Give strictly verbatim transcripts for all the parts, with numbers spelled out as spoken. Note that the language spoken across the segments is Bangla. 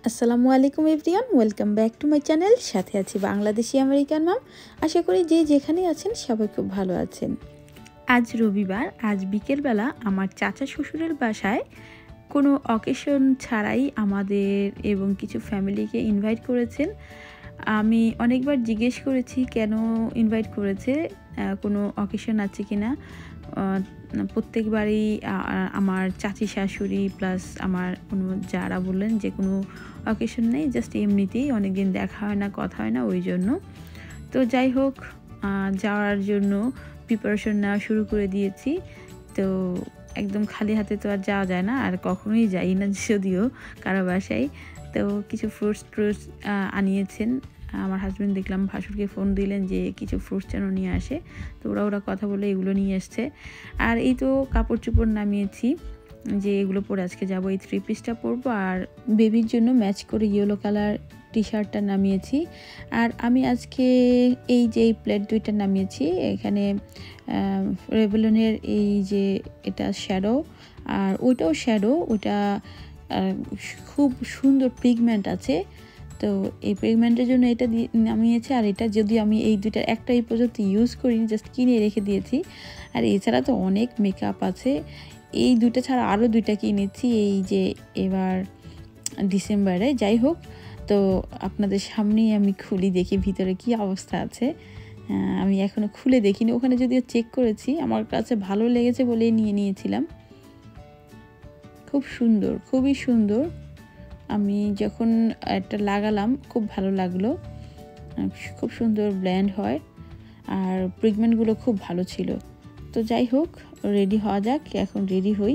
আসসালামু আলাইকুম everyone, welcome back to my channel. সাথে আছি বাংলাদেশি আমেরিকান মাম। আশা করি যে যেখানে আছেন সবাই খুব ভালো আছেন। আজ রবিবার, আজ বিকেলবেলা আমার চাচা শ্বশুরের বাসায় কোনো অকেশন ছাড়াই আমাদের এবং কিছু ফ্যামিলিকে ইনভাইট করেছেন। আমি অনেকবার জিজ্ঞেস করেছি কেন ইনভাইট করেছে, কোনো অকেশন আছে কি না। প্রত্যেকবারই আমার চাচি শাশুড়ি প্লাস আমার কোনো যারা বললেন যে কোনো অকেশন নেই, জাস্ট এমনিতেই অনেকদিন দেখা হয় না, কথা হয় না, ওই জন্য। তো যাই হোক, যাওয়ার জন্য প্রিপারেশন নেওয়া শুরু করে দিয়েছি। তো একদম খালি হাতে তো আর যাওয়া যায় না, আর কখনোই যাই না যদিও কারো বাসায়। তো কিছু ফ্রুটস ট্রুটস আনিয়েছেন আমার হাজব্যান্ড। দেখলাম ভাসুরকে ফোন দিলেন যে কিছু ফ্রুটস যেন নিয়ে আসে, তো ওরা ওরা কথা বলে এগুলো নিয়ে এসছে। আর এই তো কাপড় চোপড় নামিয়েছি যে এগুলো পরে আজকে যাবো। এই থ্রি পিসটা পরবো আর বেবির জন্য ম্যাচ করে ইয়েলো কালার টি শার্টটা নামিয়েছি। আর আমি আজকে এই যে প্লেট দুইটা নামিয়েছি, এখানে রেভলনের এই যে এটা শ্যাডো আর ওইটাও শ্যাডো, ওইটা খুব সুন্দর পিগমেন্ট আছে। তো এই পিগমেন্টের জন্য এটা দিয়ে নামিয়েছি। আর এটা যদি আমি এই দুইটার একটা এই পর্যন্ত ইউজ করিনি, জাস্ট কিনে রেখে দিয়েছি। আর এছাড়া তো অনেক মেকআপ আছে, এই দুইটা ছাড়া আরও দুইটা কিনেছি এই যে এবার ডিসেম্বরে। যাই হোক, তো আপনাদের সামনেই আমি খুলি, দেখি ভিতরে কি অবস্থা আছে। আমি এখনও খুলে দেখিনি, ওখানে যদিও চেক করেছি, আমার কাছে ভালো লেগেছে বলেই নিয়ে নিয়েছিলাম। খুব সুন্দর, খুবই সুন্দর। আমি যখন একটা লাগালাম খুব ভালো লাগলো, খুব সুন্দর ব্ল্যান্ড হয় আর পিগমেন্টগুলো খুব ভালো ছিল। তো যাই হোক, রেডি হওয়া যাক। এখন রেডি হই।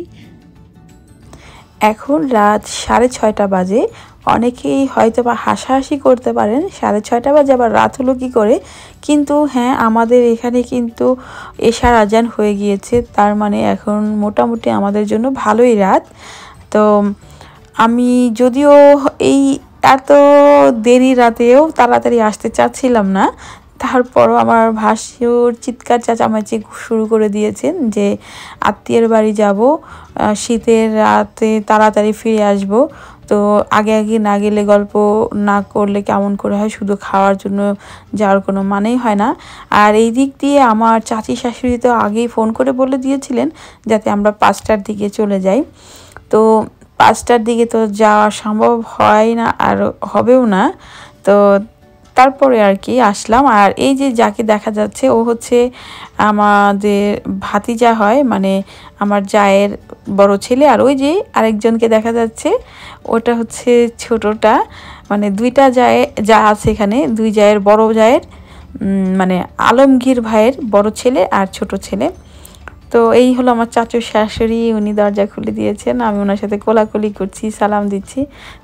এখন রাত সাড়ে ছয়টা বাজে। অনেকেই হয়তো বা হাসাহাসি করতে পারেন, সাড়ে ছয়টা বাজে আবার রাত হলো কী করে। কিন্তু হ্যাঁ, আমাদের এখানে কিন্তু এশার আজান হয়ে গিয়েছে, তার মানে এখন মোটামুটি আমাদের জন্য ভালোই রাত। তো আমি যদিও এই এত দেরি রাতেও তাড়াতাড়ি আসতে চাচ্ছিলাম না, তারপরও আমার ভাসুর চিৎকার চেঁচামেচি শুরু করে দিয়েছেন যে আত্মীয়ের বাড়ি যাব, শীতের রাতে তাড়াতাড়ি ফিরে আসব। তো আগে আগে না গেলে, গল্প না করলে কেমন করে হয়, শুধু খাওয়ার জন্য যাওয়ার কোনো মানেই হয় না। আর এই দিক দিয়ে আমার চাচি শাশুড়ি তো আগেই ফোন করে বলে দিয়েছিলেন যাতে আমরা পাঁচটার দিকে চলে যাই। তো পাঁচটার দিকে তো যাওয়া সম্ভব হয় না, আর হবেও না। তো তারপরে আর কি আসলাম। আর এই যে যাকে দেখা যাচ্ছে ও হচ্ছে আমাদের ভাতিজা হয়, মানে আমার জায়ের বড় ছেলে। আর ওই যে আরেকজনকে দেখা যাচ্ছে, ওটা হচ্ছে ছোটটা, মানে দুইটা জায়ে যা আছে এখানে, দুই জায়ের বড় জায়ের মানে আলমগীর ভাইয়ের বড় ছেলে আর ছোট ছেলে। তো এই হলো আমার চাচুর শাশুড়ি, উনি দরজা খুলে দিয়েছেন, আমি ওনার সাথে কোলাকুলি করছি, সালাম দিচ্ছি।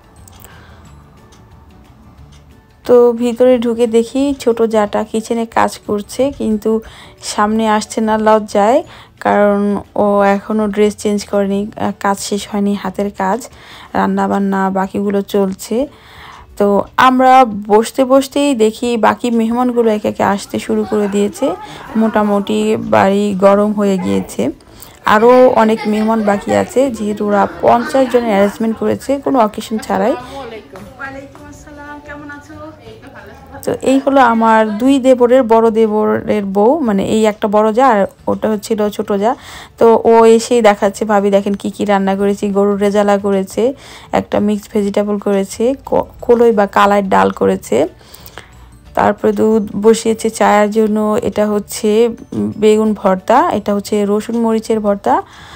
তো ভিতরে ঢুকে দেখি ছোট জাটা কিচেনে কাজ করছে, কিন্তু সামনে আসছে না লজ্জায়, কারণ ও এখনও ড্রেস চেঞ্জ করেনি, কাজ শেষ হয়নি, হাতের কাজ, রান্না বান্না বাকিগুলো চলছে। তো আমরা বসতে বসতেই দেখি বাকি মেহমানগুলো একে একে আসতে শুরু করে দিয়েছে। মোটামুটি বাড়ি গরম হয়ে গিয়েছে। আরও অনেক মেহমান বাকি আছে, যেহেতু ওরা পঞ্চাশ জনের অ্যারেঞ্জমেন্ট করেছে কোনো অকেশন ছাড়াই। তো এই হলো আমার দুই দেবরের বড় দেবরের বউ, মানে এই একটা বড় যা আর ওটা হচ্ছিল ছোট যা। তো ও এসেই দেখাচ্ছে, ভাবি দেখেন কি কি রান্না করেছি। গরুর রেজালা করেছে, একটা মিক্সড ভেজিটেবল করেছে, কলই বা কালাই ডাল করেছে, তারপরে দুধ বসিয়েছে চায়ের জন্য। এটা হচ্ছে বেগুন ভর্তা, এটা হচ্ছে রসুন মরিচের ভর্তা।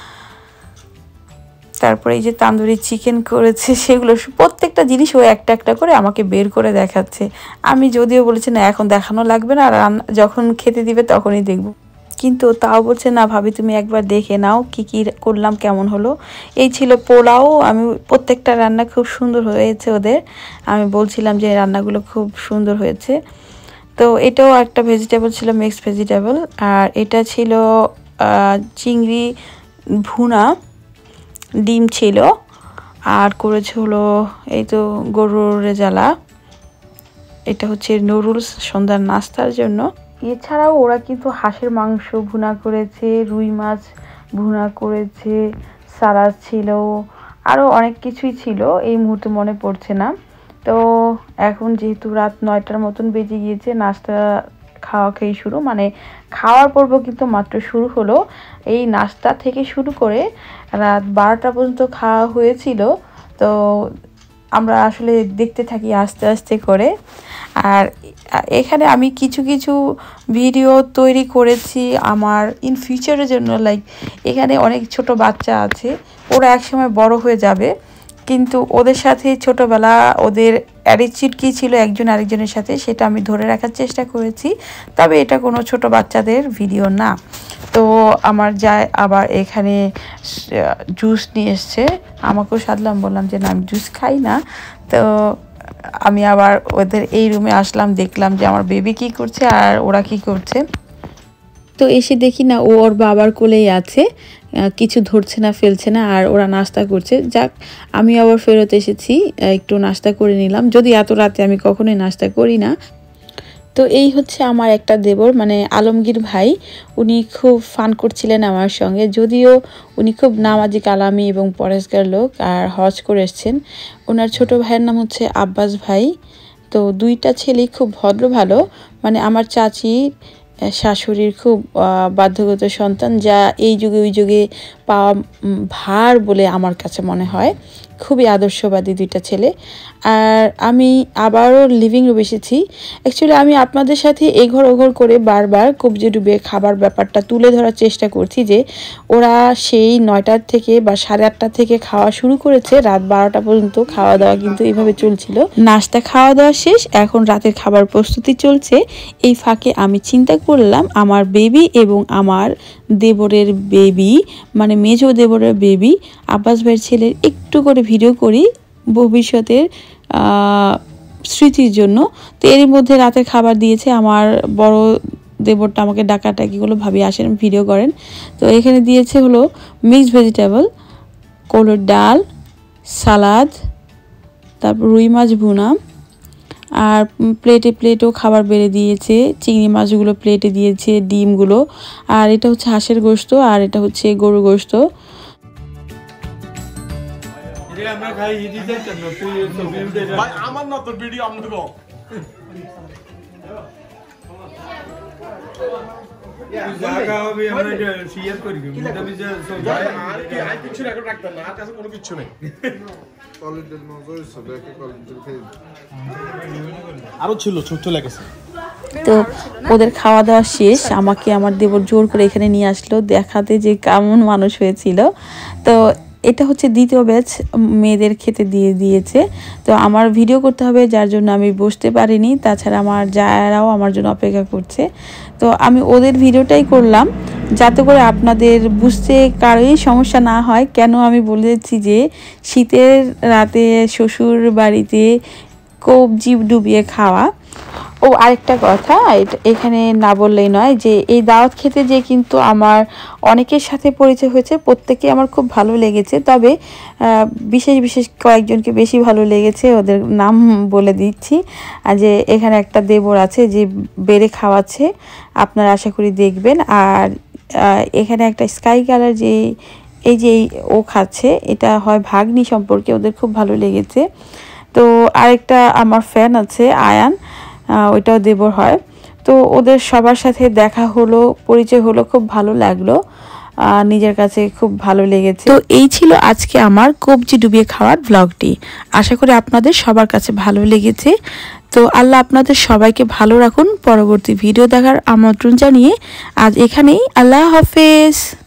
তারপরে এই যে তান্দুরি চিকেন করেছে, সেগুলো প্রত্যেকটা জিনিস ও একটা একটা করে আমাকে বের করে দেখাচ্ছে। আমি যদিও বলেছি না এখন দেখানো লাগবে না, রান্না যখন খেতে দিবে তখনই দেখব, কিন্তু তাও বলছে না ভাবি তুমি একবার দেখে নাও কি কি করলাম, কেমন হলো। এই ছিল পোলাও। আমি প্রত্যেকটা রান্না খুব সুন্দর হয়েছে ওদের, আমি বলছিলাম যে রান্নাগুলো খুব সুন্দর হয়েছে। তো এটাও একটা ভেজিটেবল ছিল, মিক্সড ভেজিটেবল। আর এটা ছিল চিংড়ি ভুনা, ডিম ছিল, আর করেছে হলো এই তো গরুর রেজালা। এটা হচ্ছে নুডলস সন্ধ্যার নাস্তার জন্য। এছাড়াও ওরা কিন্তু হাঁসের মাংস ভুনা করেছে, রুই মাছ ভুনা করেছে, সালাদ ছিল, আরও অনেক কিছুই ছিল, এই মুহূর্তে মনে পড়ছে না। তো এখন যেহেতু রাত নয়টার মতন বেজে গিয়েছে, নাস্তা খাওয়া খেয়ে শুরু, মানে খাওয়ার পর্ব কিন্তু মাত্র শুরু হলো। এই নাস্তা থেকে শুরু করে রাত বারোটা পর্যন্ত খাওয়া হয়েছিল। তো আমরা আসলে দেখতে থাকি আস্তে আস্তে করে। আর এখানে আমি কিছু কিছু ভিডিও তৈরি করেছি আমার ইন ফিউচারের জন্য। লাইক এখানে অনেক ছোট বাচ্চা আছে, ওরা একসময় বড় হয়ে যাবে, কিন্তু ওদের সাথে ছোটোবেলা ওদের অ্যাটিটিউড কী ছিল একজন আরেকজনের সাথে, সেটা আমি ধরে রাখার চেষ্টা করেছি। তবে এটা কোনো ছোট বাচ্চাদের ভিডিও না। তো আমার যায় আবার এখানে জুস নিয়ে এসছে, আমাকেও সাধলাম, বললাম যে না আমি জুস খাই না। তো আমি আবার ওদের এই রুমে আসলাম, দেখলাম যে আমার বেবি কি করছে আর ওরা কি করছে। তো এসে দেখি না ও ওর বাবার কোলেই আছে, কিছু ধরছে না ফেলছে না, আর ওরা নাস্তা করছে। যাক, আমি আবার ফেরত এসেছি, একটু নাস্তা করে নিলাম, যদি এত রাতে আমি কখনোই নাস্তা করি না। তো এই হচ্ছে আমার একটা দেবর, মানে আলমগীর ভাই, উনি খুব ফান করছিলেন আমার সঙ্গে। যদিও উনি খুব নামাজি কালামি এবং পরেশগার লোক, আর হজ করে এসছেন। ওনার ছোট ভাইয়ের নাম হচ্ছে আব্বাস ভাই। তো দুইটা ছেলেই খুব ভদ্র ভালো, মানে আমার চাচির শাশুড়ির খুব বাধ্যগত সন্তান, যা এই যুগে ওই যুগে পাওয়া ভার বলে আমার কাছে মনে হয়। খুবই আদর্শবাদী দুইটা ছেলে। আর আমি আবারও লিভিং রুমে এসেছি। অ্যাকচুয়ালি আমি আপনাদের সাথে এঘর ওঘর করে বারবার কবজি ডুবে খাবার ব্যাপারটা তুলে ধরার চেষ্টা করছি, যে ওরা সেই নয়টার থেকে বা সাড়ে আটটা থেকে খাওয়া শুরু করেছে, রাত বারোটা পর্যন্ত খাওয়া দাওয়া কিন্তু এইভাবে চলছিল। নাস্তা খাওয়া দাওয়া শেষ, এখন রাতের খাবার প্রস্তুতি চলছে। এই ফাঁকে আমি চিন্তা করলাম আমার বেবি এবং আমার দেবরের বেবি, মানে মেজো দেবরের বেবি আব্বাস ভাইয়ের ছেলের একটু করে ভিডিও করি ভবিষ্যতের স্মৃতির জন্য। তো এর মধ্যে রাতের খাবার দিয়েছে আমার বড় দেবরটা, আমাকে ডাকাটাকিগুলো ভাবি আসেন ভিডিও করেন। তো এখানে দিয়েছে হলো মিক্সড ভেজিটেবল, কলর ডাল, সালাদ, তারপর রুই মাছ ভুনা, আর প্লেটে প্লেটেও খাবার বেড়ে দিয়েছে, চিংড়ি মাছগুলো প্লেটে দিয়েছে, ডিমগুলো, আর এটা হচ্ছে হাঁসের গোশত, আর এটা হচ্ছে গরুর গোশত। আরো ছিল ছোট লেগেছে। তো ওদের খাওয়া দাওয়া শেষ, আমাকে আমার দেবর জোর করে এখানে নিয়ে আসলো দেখাতে যে কেমন মানুষ হয়েছিল। তো এটা হচ্ছে দ্বিতীয় ব্যাচ মেয়েদের খেতে দিয়ে দিয়েছে। তো আমার ভিডিও করতে হবে, যার জন্য আমি বসতে পারিনি। তাছাড়া আমার জায়ারাও আমার জন্য অপেক্ষা করছে। তো আমি ওদের ভিডিওটাই করলাম, যাতে করে আপনাদের বুঝতে কারোই সমস্যা না হয়। কেন আমি বলেছি যে শীতের রাতে শ্বশুর বাড়িতে কবজি ডুবিয়ে খাওয়া। ও আরেকটা কথা এখানে না বললেই নয়, যে এই দাওয়াত খেতে যে কিন্তু আমার অনেকের সাথে পরিচয় হয়েছে, প্রত্যেকে আমার খুব ভালো লেগেছে। তবে বিশেষ বিশেষ কয়েকজনকে বেশি ভালো লেগেছে, ওদের নাম বলে দিচ্ছি। আর যে এখানে একটা দেবর আছে যে বেড়ে খাওয়াচ্ছে, আপনারা আশা করি দেখবেন। আর এখানে একটা স্কাই কালার যে এই যে ও খাচ্ছে, এটা হয় ভাগ্নি সম্পর্কে, ওদের খুব ভালো লেগেছে। তো আরেকটা আমার ফ্যান আছে আয়ান, ওইটাও দেবর হয়। তো ওদের সবার সাথে দেখা হলো, পরিচয় হলো, খুব ভালো লাগলো, নিজের কাছে খুব ভালো লেগেছে। তো এই ছিল আজকে আমার কবজি ডুবিয়ে খাওয়ার ব্লগটি। আশা করি আপনাদের সবার কাছে ভালো লেগেছে। তো আল্লাহ আপনাদের সবাইকে ভালো রাখুন। পরবর্তী ভিডিও দেখার আমন্ত্রণ জানিয়ে আজ এখানেই, আল্লাহ হাফেজ।